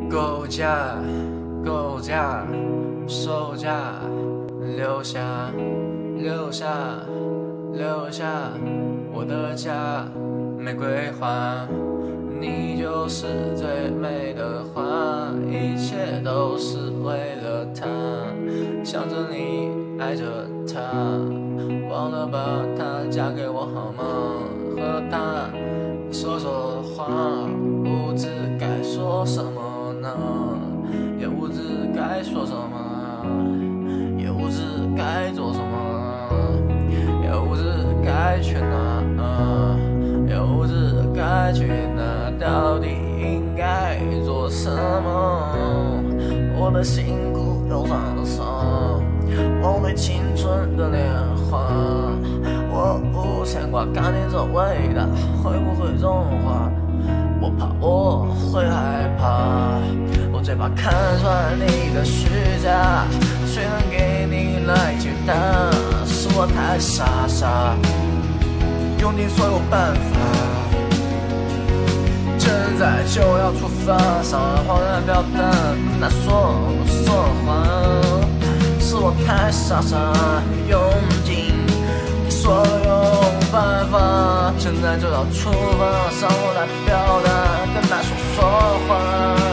构架，构架，售价，留下，留下，留下我的家，玫瑰花，你就是最美的花，一切都是为了她，想着你，爱着她，忘了把她嫁给我好吗？和她说说话，不知该说什么呢，也不知该说什么，也不知该做什么，也不知该去哪，也不知该去哪，到底应该做什么？我的辛苦又算了什么？我对青春的年华，我无牵挂，看你这味道会不会融化？我怕我会害怕，我最怕看穿你的虚假，谁能给你来解答？是我太傻傻，用尽所有办法，现在就要出发，想恍然表达，那说话，是我太傻傻，用尽所有办法，现在就要出发，让我来表达，跟他说话。